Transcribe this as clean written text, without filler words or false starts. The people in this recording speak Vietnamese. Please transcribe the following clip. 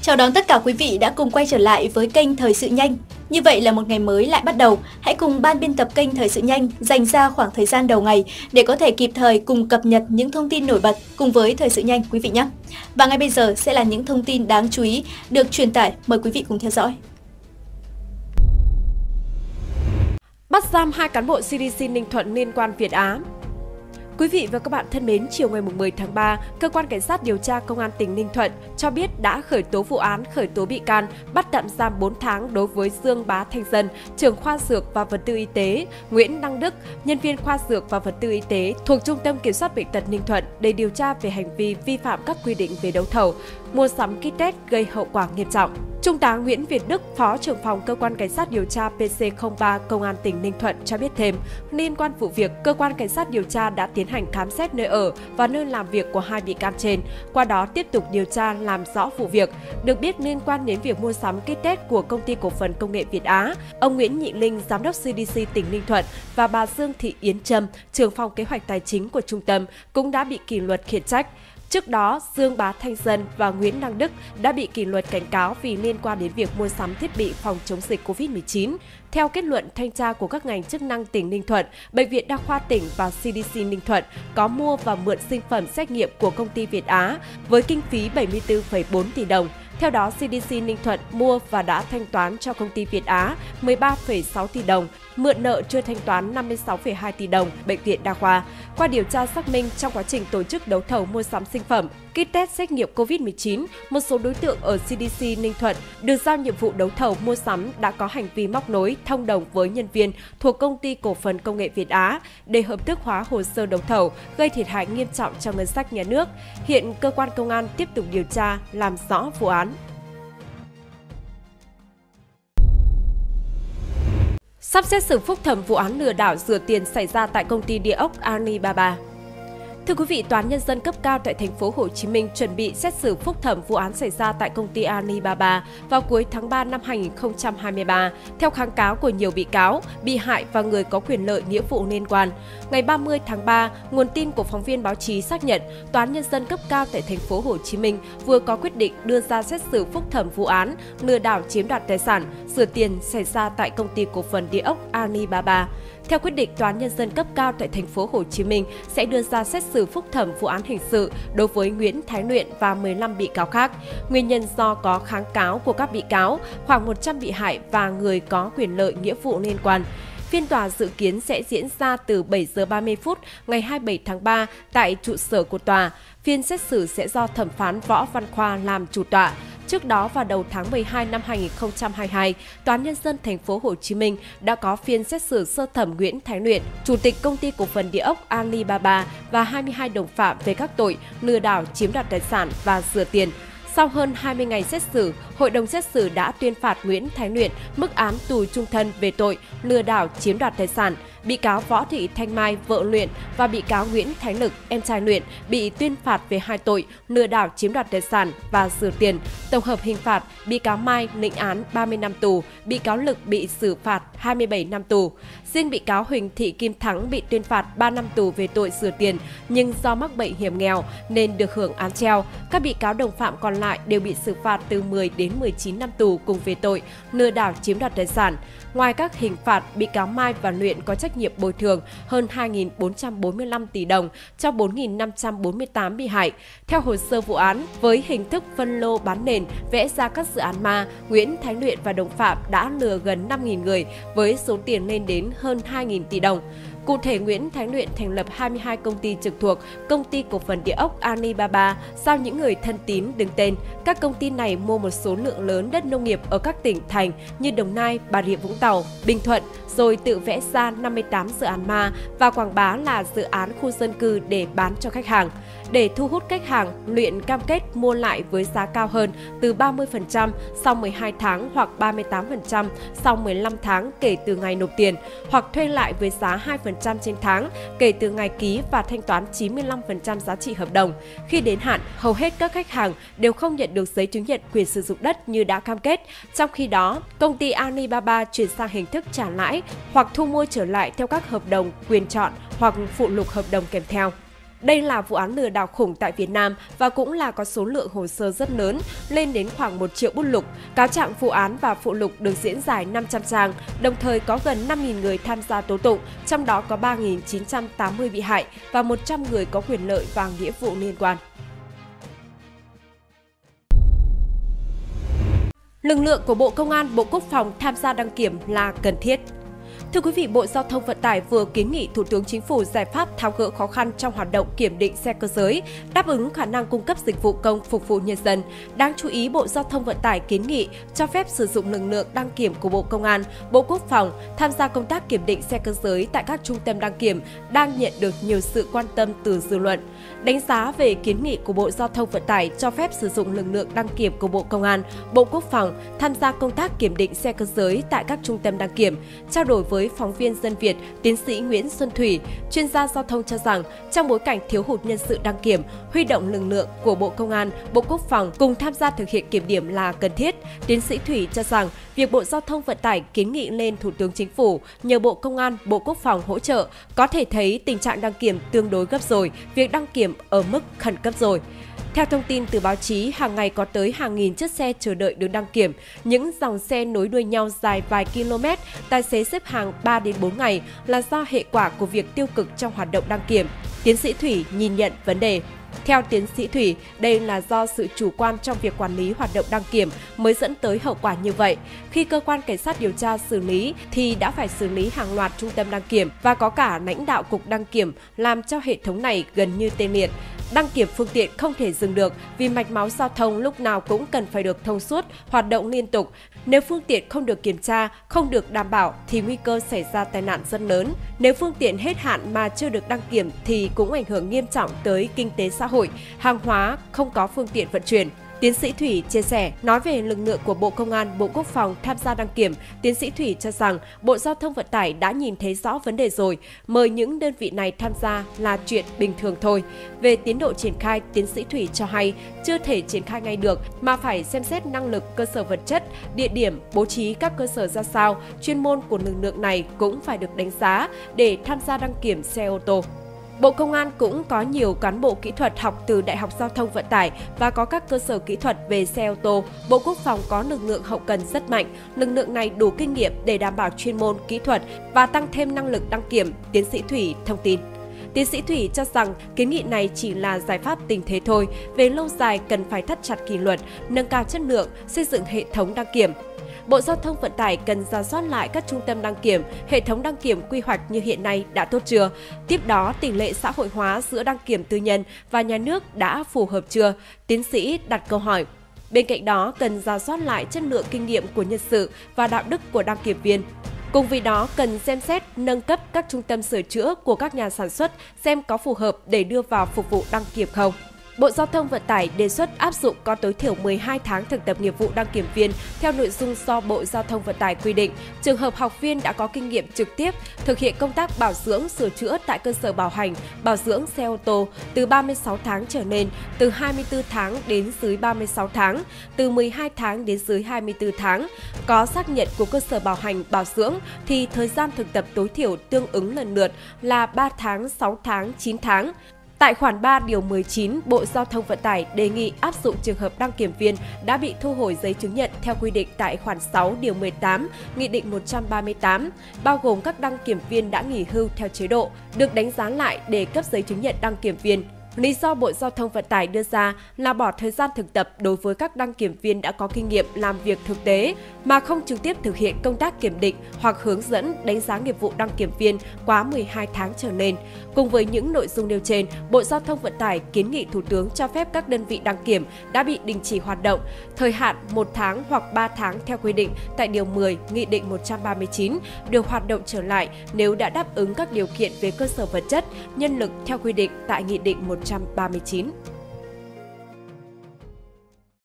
Chào đón tất cả quý vị đã cùng quay trở lại với kênh Thời sự nhanh. Như vậy là một ngày mới lại bắt đầu. Hãy cùng ban biên tập kênh Thời sự nhanh dành ra khoảng thời gian đầu ngày để có thể kịp thời cùng cập nhật những thông tin nổi bật cùng với Thời sự nhanh quý vị nhé. Và ngay bây giờ sẽ là những thông tin đáng chú ý được truyền tải. Mời quý vị cùng theo dõi. Bắt giam 2 cán bộ CDC Ninh Thuận liên quan Việt Á. Quý vị và các bạn thân mến, chiều ngày 10 tháng 3, Cơ quan Cảnh sát điều tra Công an tỉnh Ninh Thuận cho biết đã khởi tố vụ án, khởi tố bị can, bắt tạm giam 4 tháng đối với Dương Bá Thanh Dân, trưởng khoa dược và vật tư y tế, Nguyễn Đăng Đức, nhân viên khoa dược và vật tư y tế thuộc Trung tâm Kiểm soát Bệnh tật Ninh Thuận để điều tra về hành vi vi phạm các quy định về đấu thầu, mua sắm kit test gây hậu quả nghiêm trọng. Trung tá Nguyễn Việt Đức, Phó trưởng phòng Cơ quan Cảnh sát điều tra PC03 Công an tỉnh Ninh Thuận cho biết thêm, liên quan vụ việc, Cơ quan Cảnh sát điều tra đã tiến hành khám xét nơi ở và nơi làm việc của 2 bị can trên, qua đó tiếp tục điều tra làm rõ vụ việc. Được biết liên quan đến việc mua sắm kit test của Công ty Cổ phần Công nghệ Việt Á, ông Nguyễn Nhị Linh, Giám đốc CDC tỉnh Ninh Thuận và bà Dương Thị Yến Trâm, trưởng phòng kế hoạch tài chính của trung tâm cũng đã bị kỷ luật khiển trách. Trước đó, Dương Bá Thanh Dân và Nguyễn Đăng Đức đã bị kỷ luật cảnh cáo vì liên quan đến việc mua sắm thiết bị phòng chống dịch COVID-19. Theo kết luận thanh tra của các ngành chức năng tỉnh Ninh Thuận, Bệnh viện Đa khoa tỉnh và CDC Ninh Thuận có mua và mượn sinh phẩm xét nghiệm của công ty Việt Á với kinh phí 74,4 tỷ đồng. Theo đó, CDC Ninh Thuận mua và đã thanh toán cho công ty Việt Á 13,6 tỷ đồng, mượn nợ chưa thanh toán 56,2 tỷ đồng Bệnh viện Đa khoa. Qua điều tra xác minh, trong quá trình tổ chức đấu thầu mua sắm sinh phẩm, kit test xét nghiệm COVID-19, một số đối tượng ở CDC Ninh Thuận được giao nhiệm vụ đấu thầu mua sắm đã có hành vi móc nối, thông đồng với nhân viên thuộc Công ty Cổ phần Công nghệ Việt Á để hợp thức hóa hồ sơ đấu thầu, gây thiệt hại nghiêm trọng cho ngân sách nhà nước. Hiện cơ quan công an tiếp tục điều tra, làm rõ vụ án. Sắp xét xử phúc thẩm vụ án lừa đảo rửa tiền xảy ra tại công ty địa ốc Alibaba. Thưa quý vị, Tòa án Nhân dân cấp cao tại thành phố Hồ Chí Minh chuẩn bị xét xử phúc thẩm vụ án xảy ra tại công ty Alibaba vào cuối tháng 3 năm 2023, theo kháng cáo của nhiều bị cáo, bị hại và người có quyền lợi nghĩa vụ liên quan. Ngày 30 tháng 3, nguồn tin của phóng viên báo chí xác nhận Tòa án Nhân dân cấp cao tại thành phố Hồ Chí Minh vừa có quyết định đưa ra xét xử phúc thẩm vụ án lừa đảo chiếm đoạt tài sản, rửa tiền xảy ra tại công ty cổ phần địa ốc Alibaba. Theo quyết định, Tòa án Nhân dân cấp cao tại thành phố Hồ Chí Minh sẽ đưa ra xét xử phúc thẩm vụ án hình sự đối với Nguyễn Thái Luyện và 15 bị cáo khác. Nguyên nhân do có kháng cáo của các bị cáo, khoảng 100 bị hại và người có quyền lợi nghĩa vụ liên quan. Phiên tòa dự kiến sẽ diễn ra từ 7 giờ 30 phút ngày 27 tháng 3 tại trụ sở của tòa. Phiên xét xử sẽ do thẩm phán Võ Văn Khoa làm chủ tọa. Trước đó vào đầu tháng 12 năm 2022, Tòa án Nhân dân thành phố Hồ Chí Minh đã có phiên xét xử sơ thẩm Nguyễn Thái Luyện, Chủ tịch Công ty Cổ phần Địa ốc Alibaba và 22 đồng phạm về các tội lừa đảo chiếm đoạt tài sản và rửa tiền. Sau hơn 20 ngày xét xử, Hội đồng xét xử đã tuyên phạt Nguyễn Thái Luyện mức án tù chung thân về tội lừa đảo chiếm đoạt tài sản. Bị cáo Võ Thị Thanh Mai, vợ Luyện và bị cáo Nguyễn Thái Lực, em trai Luyện bị tuyên phạt về 2 tội lừa đảo chiếm đoạt tài sản và rửa tiền. Tổng hợp hình phạt, bị cáo Mai lĩnh án 30 năm tù, bị cáo Lực bị xử phạt 27 năm tù. Riêng bị cáo Huỳnh Thị Kim Thắng bị tuyên phạt 3 năm tù về tội rửa tiền, nhưng do mắc bệnh hiểm nghèo nên được hưởng án treo. Các bị cáo đồng phạm còn lại đều bị xử phạt từ 10 đến 19 năm tù cùng về tội lừa đảo chiếm đoạt tài sản. Ngoài các hình phạt, bị cáo Mai và Luyện có trách nhiệm bồi thường hơn 2.445 tỷ đồng cho 4.548 bị hại. Theo hồ sơ vụ án, với hình thức phân lô bán nền, vẽ ra các dự án ma, Nguyễn Thái Luyện và đồng phạm đã lừa gần 5.000 người với số tiền lên đến hơn 2.000 tỷ đồng. Cụ thể, Nguyễn Thái Luyện thành lập 22 công ty trực thuộc Công ty Cổ phần Địa ốc Alibaba, giao những người thân tín đứng tên. Các công ty này mua một số lượng lớn đất nông nghiệp ở các tỉnh thành như Đồng Nai, Bà Rịa Vũng Tàu, Bình Thuận, rồi tự vẽ ra 58 dự án ma và quảng bá là dự án khu dân cư để bán cho khách hàng. Để thu hút khách hàng, Luyện cam kết mua lại với giá cao hơn từ 30% sau 12 tháng hoặc 38% sau 15 tháng kể từ ngày nộp tiền, hoặc thuê lại với giá 2% trên tháng kể từ ngày ký và thanh toán 95% giá trị hợp đồng. Khi đến hạn, hầu hết các khách hàng đều không nhận được giấy chứng nhận quyền sử dụng đất như đã cam kết. Trong khi đó, công ty Alibaba chuyển sang hình thức trả lãi hoặc thu mua trở lại theo các hợp đồng quyền chọn hoặc phụ lục hợp đồng kèm theo. Đây là vụ án lừa đảo khủng tại Việt Nam và cũng là có số lượng hồ sơ rất lớn, lên đến khoảng 1 triệu bút lục. Cáo trạng vụ án và phụ lục được diễn giải 500 trang, đồng thời có gần 5.000 người tham gia tố tụng, trong đó có 3.980 bị hại và 100 người có quyền lợi và nghĩa vụ liên quan. Lực lượng của Bộ Công an, Bộ Quốc phòng tham gia đăng kiểm là cần thiết. Thưa quý vị, Bộ Giao thông Vận tải vừa kiến nghị Thủ tướng Chính phủ giải pháp tháo gỡ khó khăn trong hoạt động kiểm định xe cơ giới, đáp ứng khả năng cung cấp dịch vụ công phục vụ nhân dân. Đáng chú ý, Bộ Giao thông Vận tải kiến nghị cho phép sử dụng lực lượng đăng kiểm của Bộ Công an, Bộ Quốc phòng tham gia công tác kiểm định xe cơ giới tại các trung tâm đăng kiểm đang nhận được nhiều sự quan tâm từ dư luận. Đánh giá về kiến nghị của Bộ Giao thông Vận tải cho phép sử dụng lực lượng đăng kiểm của Bộ Công an, Bộ Quốc phòng tham gia công tác kiểm định xe cơ giới tại các trung tâm đăng kiểm, trao đổi với phóng viên Dân Việt, tiến sĩ Nguyễn Xuân Thủy, chuyên gia giao thông cho rằng trong bối cảnh thiếu hụt nhân sự đăng kiểm, huy động lực lượng của Bộ Công an, Bộ Quốc phòng cùng tham gia thực hiện kiểm điểm là cần thiết. Tiến sĩ Thủy cho rằng việc Bộ Giao thông Vận tải kiến nghị lên Thủ tướng Chính phủ nhờ Bộ Công an, Bộ Quốc phòng hỗ trợ, có thể thấy tình trạng đăng kiểm tương đối gấp rồi, việc đăng kiểm ở mức khẩn cấp rồi. Theo thông tin từ báo chí, hàng ngày có tới hàng nghìn chiếc xe chờ đợi được đăng kiểm. Những dòng xe nối đuôi nhau dài vài km, tài xế xếp hàng 3 đến 4 ngày là do hệ quả của việc tiêu cực trong hoạt động đăng kiểm. Tiến sĩ Thủy nhìn nhận vấn đề. Theo tiến sĩ Thủy, đây là do sự chủ quan trong việc quản lý hoạt động đăng kiểm mới dẫn tới hậu quả như vậy. Khi cơ quan cảnh sát điều tra xử lý thì đã phải xử lý hàng loạt trung tâm đăng kiểm và có cả lãnh đạo cục đăng kiểm làm cho hệ thống này gần như tê liệt. Đăng kiểm phương tiện không thể dừng được vì mạch máu giao thông lúc nào cũng cần phải được thông suốt, hoạt động liên tục. Nếu phương tiện không được kiểm tra, không được đảm bảo thì nguy cơ xảy ra tai nạn rất lớn. Nếu phương tiện hết hạn mà chưa được đăng kiểm thì cũng ảnh hưởng nghiêm trọng tới kinh tế xã hội, hàng hóa không có phương tiện vận chuyển. Tiến sĩ Thủy chia sẻ, nói về lực lượng của Bộ Công an, Bộ Quốc phòng tham gia đăng kiểm, tiến sĩ Thủy cho rằng Bộ Giao thông Vận tải đã nhìn thấy rõ vấn đề rồi, mời những đơn vị này tham gia là chuyện bình thường thôi. Về tiến độ triển khai, tiến sĩ Thủy cho hay chưa thể triển khai ngay được mà phải xem xét năng lực cơ sở vật chất, địa điểm, bố trí các cơ sở ra sao, chuyên môn của lực lượng này cũng phải được đánh giá để tham gia đăng kiểm xe ô tô. Bộ Công an cũng có nhiều cán bộ kỹ thuật học từ Đại học Giao thông Vận tải và có các cơ sở kỹ thuật về xe ô tô. Bộ Quốc phòng có lực lượng hậu cần rất mạnh, lực lượng này đủ kinh nghiệm để đảm bảo chuyên môn, kỹ thuật và tăng thêm năng lực đăng kiểm, tiến sĩ Thủy thông tin. Tiến sĩ Thủy cho rằng kiến nghị này chỉ là giải pháp tình thế thôi, về lâu dài cần phải thắt chặt kỷ luật, nâng cao chất lượng, xây dựng hệ thống đăng kiểm. Bộ Giao thông Vận tải cần rà soát lại các trung tâm đăng kiểm, hệ thống đăng kiểm quy hoạch như hiện nay đã tốt chưa? Tiếp đó, tỷ lệ xã hội hóa giữa đăng kiểm tư nhân và nhà nước đã phù hợp chưa? Tiến sĩ đặt câu hỏi. Bên cạnh đó, cần rà soát lại chất lượng kinh nghiệm của nhân sự và đạo đức của đăng kiểm viên. Cùng với đó, cần xem xét nâng cấp các trung tâm sửa chữa của các nhà sản xuất xem có phù hợp để đưa vào phục vụ đăng kiểm không. Bộ Giao thông Vận tải đề xuất áp dụng có tối thiểu 12 tháng thực tập nghiệp vụ đăng kiểm viên theo nội dung do Bộ Giao thông Vận tải quy định. Trường hợp học viên đã có kinh nghiệm trực tiếp thực hiện công tác bảo dưỡng, sửa chữa tại cơ sở bảo hành, bảo dưỡng xe ô tô từ 36 tháng trở lên, từ 24 tháng đến dưới 36 tháng, từ 12 tháng đến dưới 24 tháng. Có xác nhận của cơ sở bảo hành, bảo dưỡng thì thời gian thực tập tối thiểu tương ứng lần lượt là 3 tháng, 6 tháng, 9 tháng. Tại khoản 3 điều 19, Bộ Giao thông Vận tải đề nghị áp dụng trường hợp đăng kiểm viên đã bị thu hồi giấy chứng nhận theo quy định tại khoản 6 điều 18, Nghị định 138, bao gồm các đăng kiểm viên đã nghỉ hưu theo chế độ, được đánh giá lại để cấp giấy chứng nhận đăng kiểm viên. Lý do Bộ Giao thông Vận tải đưa ra là bỏ thời gian thực tập đối với các đăng kiểm viên đã có kinh nghiệm làm việc thực tế mà không trực tiếp thực hiện công tác kiểm định hoặc hướng dẫn đánh giá nghiệp vụ đăng kiểm viên quá 12 tháng trở lên. Cùng với những nội dung nêu trên, Bộ Giao thông Vận tải kiến nghị Thủ tướng cho phép các đơn vị đăng kiểm đã bị đình chỉ hoạt động, thời hạn 1 tháng hoặc 3 tháng theo quy định tại điều 10 Nghị định 139 được hoạt động trở lại nếu đã đáp ứng các điều kiện về cơ sở vật chất, nhân lực theo quy định tại Nghị định 139.